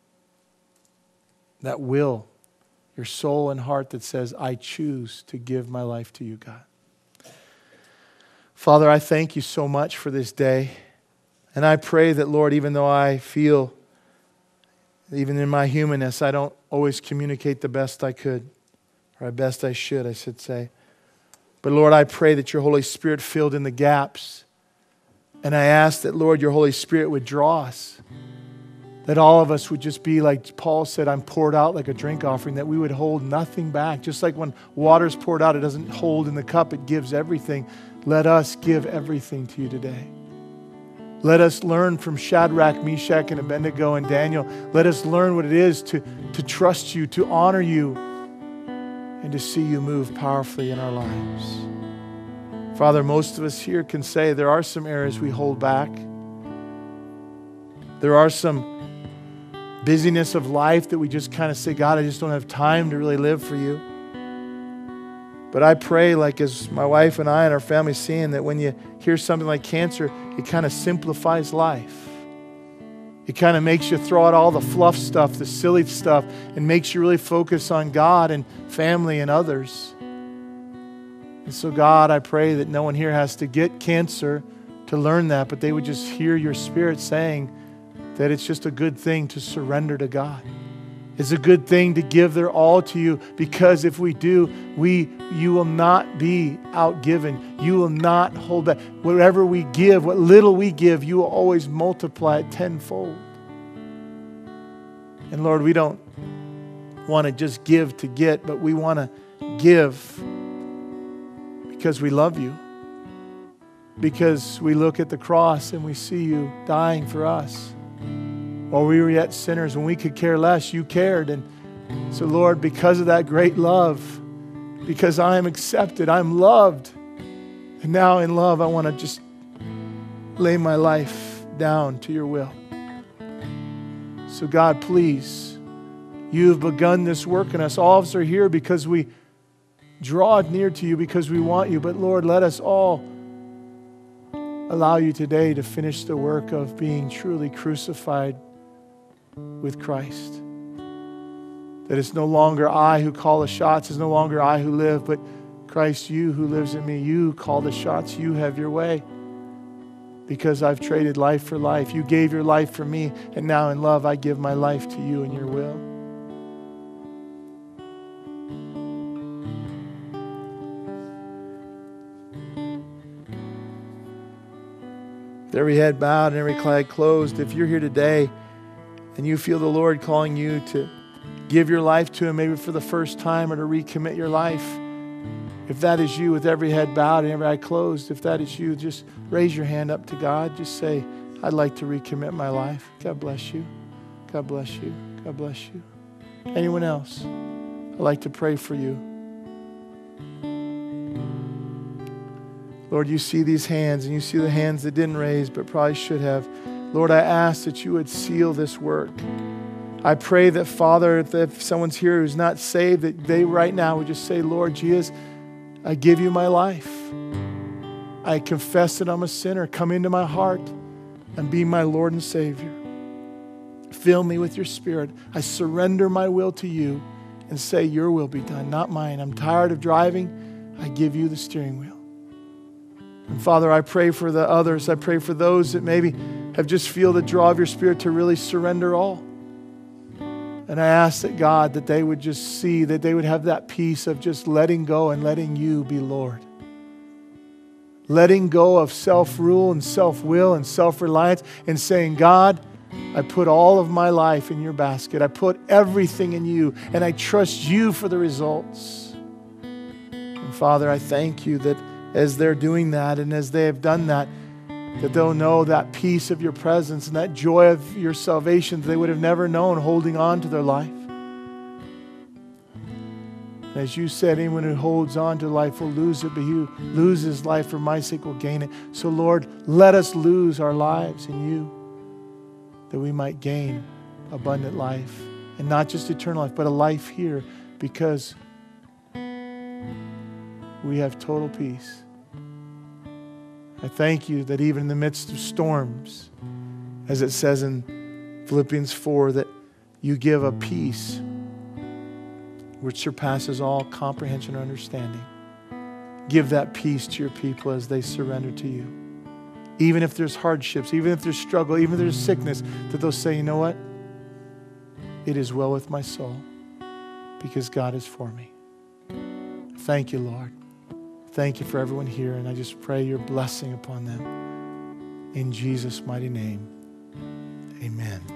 that will, your soul and heart that says, I choose to give my life to you, God. Father, I thank you so much for this day. And I pray that, Lord, even though I feel, even in my humanness, I don't always communicate the best I could, or the best I should, I should say. But Lord, I pray that your Holy Spirit filled in the gaps. And I ask that, Lord, your Holy Spirit would draw us. That all of us would just be like Paul said, I'm poured out like a drink offering, that we would hold nothing back. Just like when water's poured out, it doesn't hold in the cup, it gives everything. Let us give everything to you today. Let us learn from Shadrach, Meshach, and Abednego and Daniel. Let us learn what it is to trust you, to honor you, and to see you move powerfully in our lives. Father, most of us here can say there are some areas we hold back. There are some busyness of life that we just kind of say, God, I just don't have time to really live for you. But I pray, like as my wife and I and our family seeing, that when you hear something like cancer, it kind of simplifies life. It kind of makes you throw out all the fluff stuff, the silly stuff, and makes you really focus on God and family and others. And so, God, I pray that no one here has to get cancer to learn that, but they would just hear your Spirit saying that it's just a good thing to surrender to God. It's a good thing to give their all to you, because if we do, you will not be outgiven. You will not hold back. Whatever we give, what little we give, you will always multiply it tenfold. And Lord, we don't want to just give to get, but we want to give because we love you. Because we look at the cross and we see you dying for us. While we were yet sinners, when we could care less, you cared. And so, Lord, because of that great love, because I am accepted, I'm loved. And now in love, I want to just lay my life down to your will. So God, please, you have begun this work in us. All of us are here because we draw near to you, because we want you. But Lord, let us all allow you today to finish the work of being truly crucified with Christ. That it's no longer I who call the shots, it's no longer I who live, but Christ, you who lives in me, you call the shots, you have your way. Because I've traded life for life. You gave your life for me, and now in love I give my life to you and your will. With every head bowed and every eye closed, if you're here today and you feel the Lord calling you to give your life to Him, maybe for the first time, or to recommit your life, if that is you, with every head bowed and every eye closed, if that is you, just raise your hand up to God. Just say, I'd like to recommit my life. God bless you. God bless you. God bless you. Anyone else? I'd like to pray for you. Lord, you see these hands, and you see the hands that didn't raise but probably should have. Lord, I ask that you would seal this work. I pray that, Father, if someone's here who's not saved, that they right now would just say, Lord Jesus, I give you my life. I confess that I'm a sinner. Come into my heart and be my Lord and Savior. Fill me with your Spirit. I surrender my will to you and say, your will be done, not mine. I'm tired of driving. I give you the steering wheel. And Father, I pray for the others. I pray for those that maybe have just feel the draw of your Spirit to really surrender all. And I ask that, God, that they would just see, that they would have that peace of just letting go and letting you be Lord. Letting go of self-rule and self-will and self-reliance, and saying, God, I put all of my life in your basket. I put everything in you, and I trust you for the results. And Father, I thank you that as they're doing that, and as they have done that, that they'll know that peace of your presence and that joy of your salvation that they would have never known holding on to their life. And as you said, anyone who holds on to life will lose it, but he who loses life for my sake will gain it. So Lord, let us lose our lives in you, that we might gain abundant life. And not just eternal life, but a life here, because we have total peace. I thank you that even in the midst of storms, as it says in Philippians 4, that you give a peace which surpasses all comprehension or understanding. Give that peace to your people as they surrender to you. Even if there's hardships, even if there's struggle, even if there's sickness, that they'll say, you know what? It is well with my soul because God is for me. Thank you, Lord. Thank you for everyone here, and I just pray your blessing upon them. In Jesus' mighty name, amen.